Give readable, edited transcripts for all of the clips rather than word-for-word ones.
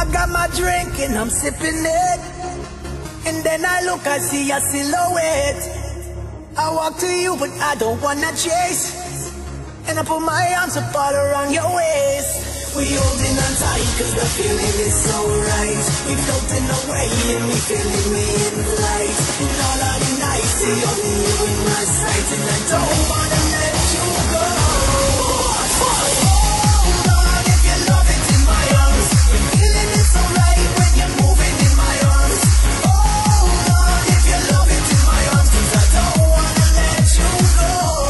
I got my drink and I'm sipping it, and then I look, I see a silhouette. I walk to you, but I don't wanna chase, and I put my arms up all around your waist. We holding on tight, cause the feeling is so right. We floating away and we feeling we in flight. And all of the nights, see only you in my sight, and I don't wanna let you go. Hold on if you love it in my arms. The feeling is so right when you're moving in my arms. Hold on if you love it in my arms, cause I don't wanna let you go.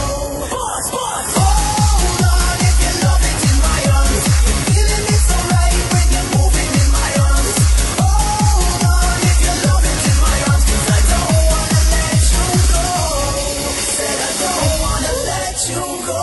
Hold on if you love it in my arms. The feeling is so right when you're moving in my arms. Hold on if you love it in my arms, cause I don't wanna let you go. Said I don't wanna let you go.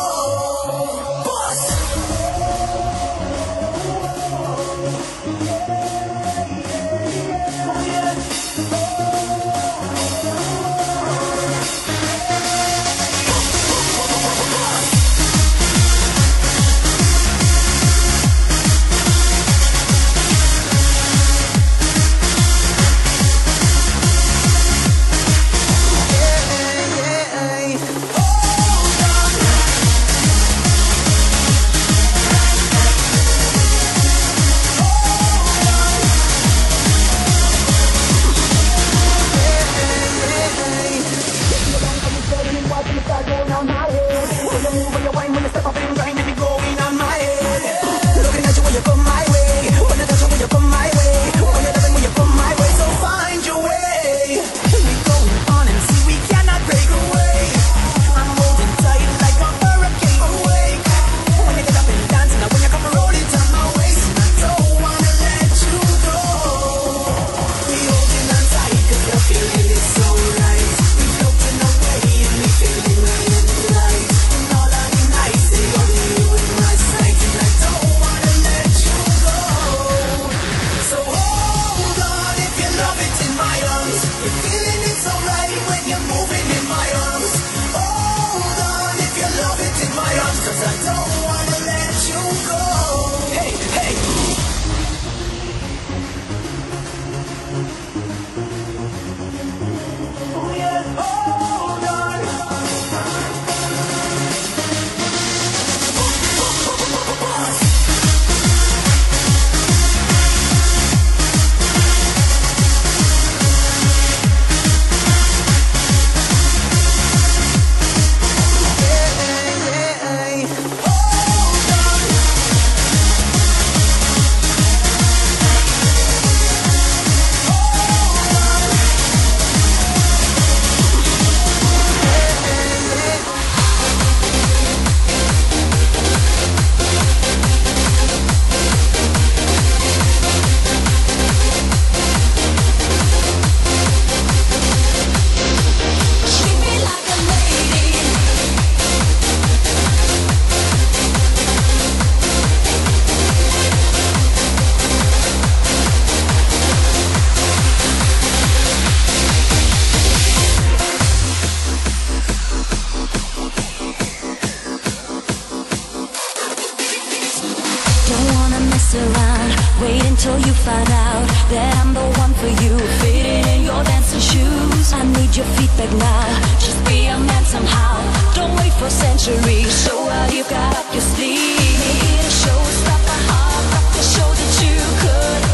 Wait until you find out that I'm the one for you. Fitting in your dancing shoes, I need your feedback now. Just be a man somehow. Don't wait for centuries. Show what you got up your sleeve. Show stop my heart, up to show that you could.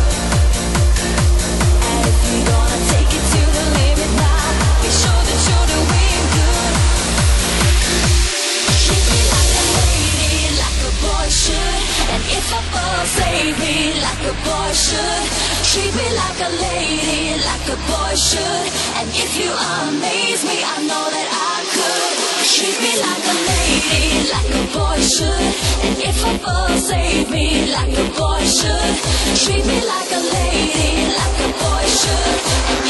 And if you're gonna take it to the limit now, be sure that you're doing good. Treat me like a lady, like a boy should. And if I fall, save me like a boy should. Treat me like a lady, like a boy should. And if you amaze me, I know that I could. Treat me like a lady, like a boy should. And if I fall, save me like a boy should. Treat me like a lady, like a boy should. And